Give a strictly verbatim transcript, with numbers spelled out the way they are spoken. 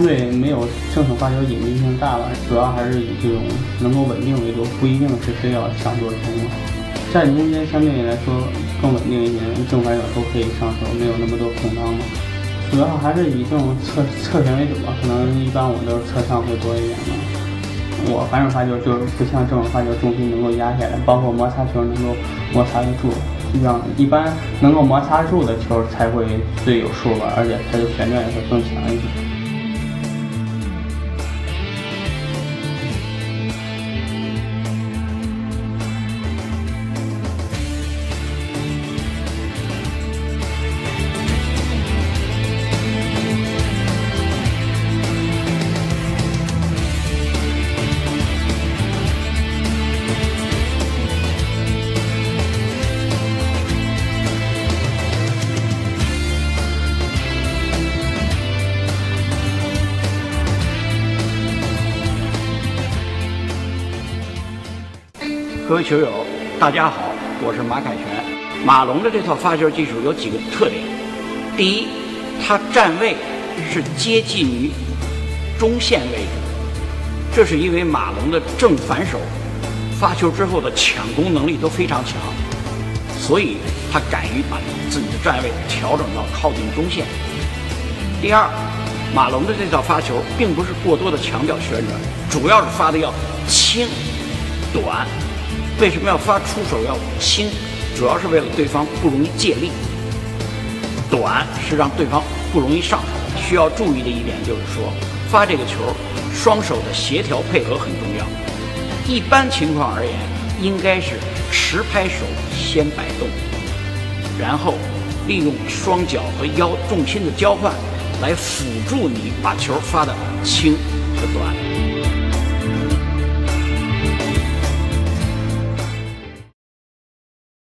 对没有正手发球隐蔽性大吧，主要还是以这种能够稳定为主，不一定是非要抢夺球嘛。站中间相对来说更稳定一点，正反手都可以上手，没有那么多空当嘛。主要还是以这种侧侧旋为主吧，可能一般我都是侧上会多一点嘛。我反手发球就是不像正手发球重心能够压下来，包括摩擦球能够摩擦得住，这样一般能够摩擦住的球才会最有数吧，而且它的旋转也会更强一些。 各位球友，大家好，我是马凯旋。马龙的这套发球技术有几个特点：第一，他站位是接近于中线位置，这是因为马龙的正反手发球之后的抢攻能力都非常强，所以他敢于把自己的站位调整到靠近中线。第二，马龙的这套发球并不是过多的强调旋转，主要是发的要轻、短。为什么要发出手要轻？主要是为了对方不容易借力。短是让对方不容易上手。需要注意的一点就是说，发这个球，双手的协调配合很重要。一般情况而言，应该是持拍手先摆动，然后利用双脚和腰重心的交换，来辅助你把球发的轻和短。